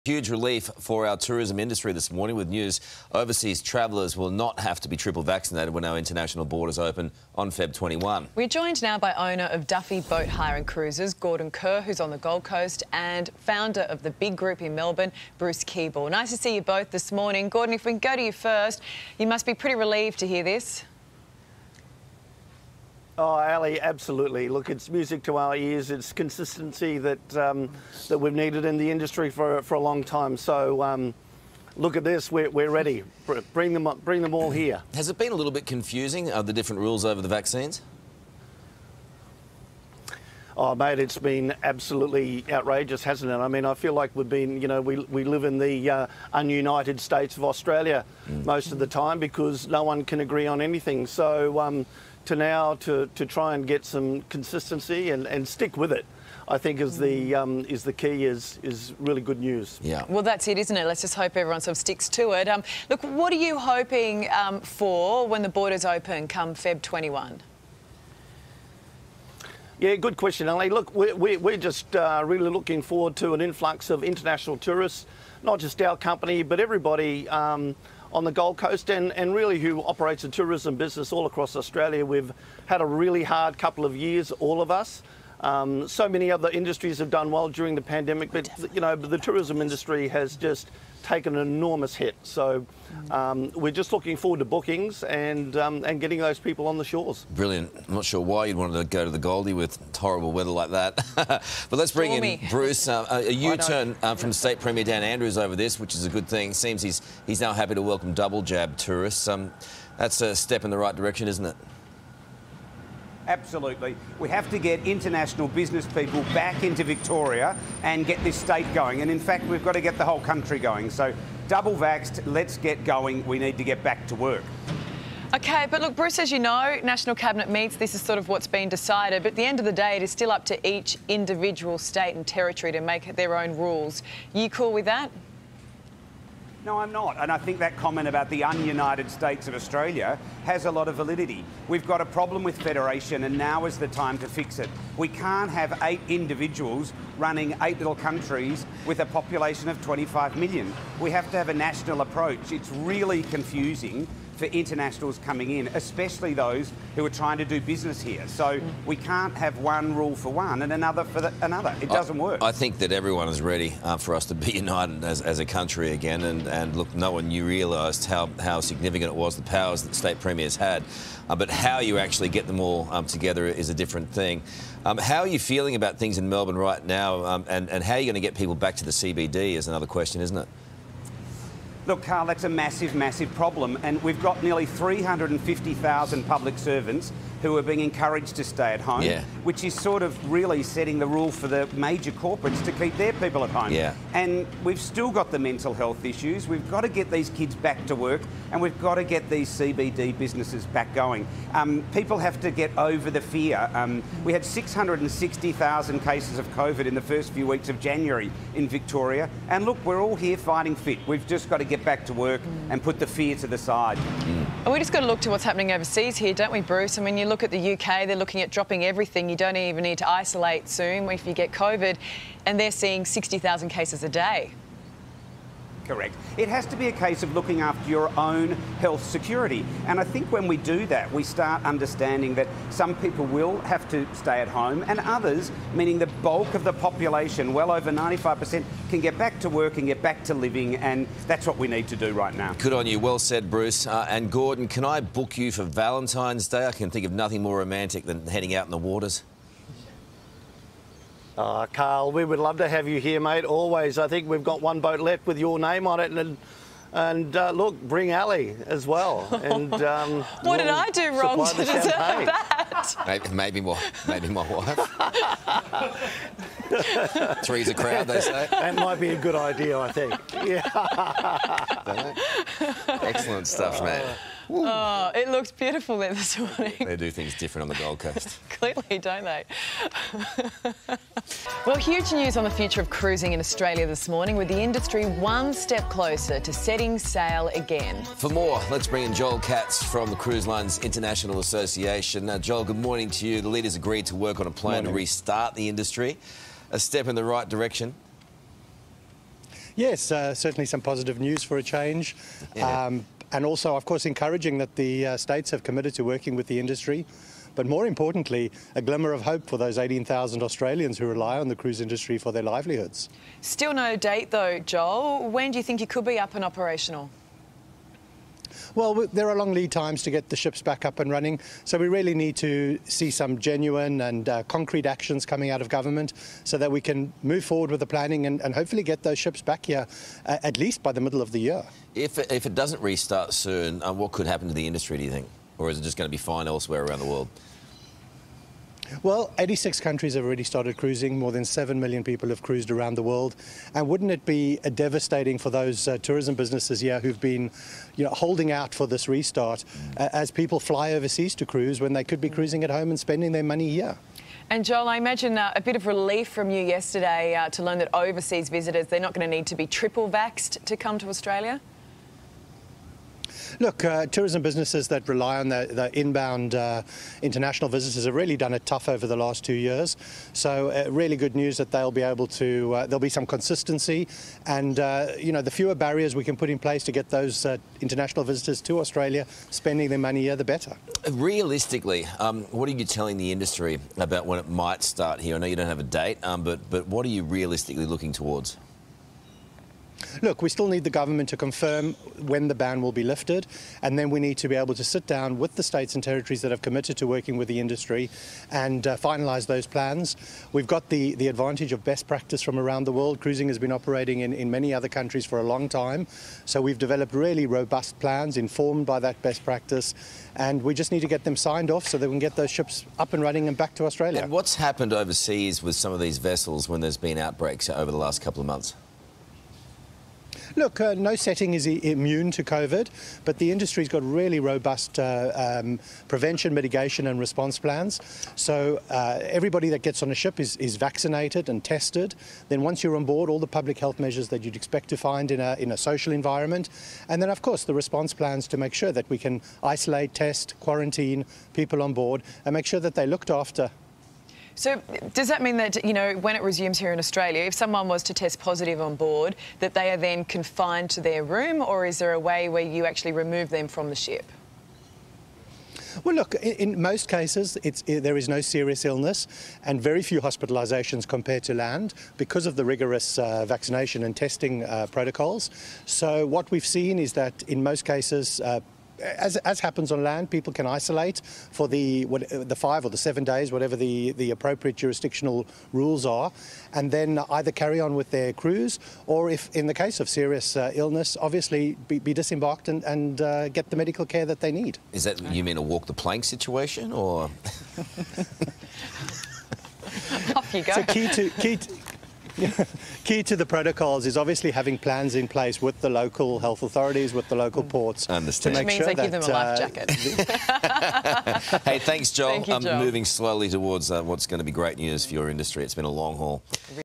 Huge relief for our tourism industry this morning with news overseas travellers will not have to be triple vaccinated when our international borders open on Feb 21. We're joined now by owner of Duffy Boat Hire and Cruises, Gordon Kerr, who's on the Gold Coast, and founder of the Big Group in Melbourne, Bruce Keeble. Nice to see you both this morning. Gordon, if we can go to you first, you must be pretty relieved to hear this. Oh, Ali, absolutely. Look, it's music to our ears. It's consistency that that we've needed in the industry for a long time. So, look at this. We're ready. Bring them all here. Has it been a little bit confusing, the different rules over the vaccines? Oh, mate, it's been absolutely outrageous, hasn't it? I mean, I feel like we've been, we live in the ununited states of Australia most of the time because no one can agree on anything. So, to try and get some consistency and stick with it, I think is the key, is really good news. Yeah. Well, that's it, isn't it? Let's just hope everyone sort of sticks to it. Look, what are you hoping for when the borders open come Feb 21? Yeah, good question, Ali. Look, we're just really looking forward to an influx of international tourists, not just our company, but everybody on the Gold Coast and really who operates a tourism business all across Australia. We've had a really hard couple of years, all of us. So many other industries have done well during the pandemic, but the tourism industry has just taken an enormous hit. So we're just looking forward to bookings and getting those people on the shores. Brilliant. I'm not sure why you'd want to go to the Goldie with horrible weather like that. But let's bring in Bruce. A U-turn from State Premier Dan Andrews over this, which is a good thing. Seems he's now happy to welcome double jab tourists. That's a step in the right direction, isn't it? Absolutely. We have to get international business people back into Victoria and get this state going. And in fact, we've got to get the whole country going. So double vaxxed, let's get going. We need to get back to work. OK, but look, Bruce, as you know, National Cabinet meets, this is sort of what's been decided. But at the end of the day, it is still up to each individual state and territory to make their own rules. You cool with that? No, I'm not. And I think that comment about the ununited states of Australia has a lot of validity. We've got a problem with federation and now is the time to fix it. We can't have 8 individuals running 8 little countries with a population of 25 million. We have to have a national approach. It's really confusing for internationals coming in, especially those who are trying to do business here. So we can't have one rule for one and another for another. It doesn't work. I think that everyone is ready for us to be united as a country again. And look, no one realised how significant it was, the powers that state premiers had. But how you actually get them all together is a different thing. How are you feeling about things in Melbourne right now? And how are you going to get people back to the CBD is another question, isn't it? Look, Carl, that's a massive, massive problem. And we've got nearly 350,000 public servants who are being encouraged to stay at home, which is sort of really setting the rule for the major corporates to keep their people at home. Yeah. And we've still got the mental health issues. We've got to get these kids back to work and we've got to get these CBD businesses back going. People have to get over the fear. We had 660,000 cases of COVID in the first few weeks of January in Victoria. And look, we're all here fighting fit. We've just got to get back to work and put the fear to the side. And we just got to look to what's happening overseas here, don't we, Bruce? I mean, you look at the UK, they're looking at dropping everything. You don't even need to isolate soon if you get COVID, and they're seeing 60,000 cases a day. Correct. It has to be a case of looking after your own health security. And I think when we do that, we start understanding that some people will have to stay at home and others, meaning the bulk of the population, well over 95%, can get back to work and get back to living. And that's what we need to do right now. Good on you. Well said, Bruce. And Gordon, can I book you for Valentine's Day? I can think of nothing more romantic than heading out in the waters. Carl, we would love to have you here, mate, always. I think we've got one boat left with your name on it, and look, bring Ali as well. And what did I do wrong to deserve that? Maybe my wife. Three's a crowd, they say. That might be a good idea, I think. Yeah. Excellent stuff, mate. Oh, it looks beautiful there this morning. They do things different on the Gold Coast. Clearly, don't they? Well, huge news on the future of cruising in Australia this morning, with the industry one step closer to setting sail again. For more, let's bring in Joel Katz from the Cruise Lines International Association. Joel, good morning to you. The leaders agreed to work on a plan to restart the industry. A step in the right direction. Yes, certainly some positive news for a change. Yeah. And also, of course, encouraging that the states have committed to working with the industry. But more importantly, a glimmer of hope for those 18,000 Australians who rely on the cruise industry for their livelihoods. Still no date though, Joel. When do you think you could be up and operational? Well, there are long lead times to get the ships back up and running, so we really need to see some genuine and concrete actions coming out of government so that we can move forward with the planning and hopefully get those ships back here at least by the middle of the year. If it doesn't restart soon, what could happen to the industry, do you think? Or is it just going to be fine elsewhere around the world? Well, 86 countries have already started cruising. More than 7 million people have cruised around the world. And wouldn't it be devastating for those tourism businesses here who've been, holding out for this restart as people fly overseas to cruise when they could be cruising at home and spending their money here? And Joel, I imagine a bit of relief from you yesterday to learn that overseas visitors, they're not going to need to be triple vaxxed to come to Australia? Look, tourism businesses that rely on the inbound international visitors have really done it tough over the last 2 years. So really good news that they'll be able to, there'll be some consistency and, the fewer barriers we can put in place to get those international visitors to Australia spending their money here, the better. Realistically, what are you telling the industry about when it might start here? I know you don't have a date, but what are you realistically looking towards? Look, we still need the government to confirm when the ban will be lifted, and then we need to be able to sit down with the states and territories that have committed to working with the industry and finalise those plans. We've got the advantage of best practice from around the world. Cruising has been operating in many other countries for a long time, so we've developed really robust plans informed by that best practice, and we just need to get them signed off so that we can get those ships up and running and back to Australia. And what's happened overseas with some of these vessels when there's been outbreaks over the last couple of months? Look, no setting is immune to COVID, but the industry's got really robust prevention, mitigation and response plans. So everybody that gets on a ship is vaccinated and tested. Then once you're on board, all the public health measures that you'd expect to find in a social environment. And then, of course, the response plans to make sure that we can isolate, test, quarantine people on board and make sure that they're looked after. So does that mean that, when it resumes here in Australia, if someone was to test positive on board, that they are then confined to their room, or is there a way where you actually remove them from the ship? Well, look, in most cases, there is no serious illness and very few hospitalisations compared to land because of the rigorous vaccination and testing protocols. So what we've seen is that in most cases, as happens on land, people can isolate for the 5 or the 7 days, whatever the appropriate jurisdictional rules are, and then either carry on with their cruise, or if in the case of serious illness, obviously be disembarked and get the medical care that they need. Is that, you mean a walk the plank situation, or? Off you go. So key to the protocols is obviously having plans in place with the local health authorities, with the local ports. Understand. Which means they give them a life jacket. Hey, thanks, Joel. Thank you, Joel. Moving slowly towards what's going to be great news for your industry. It's been a long haul.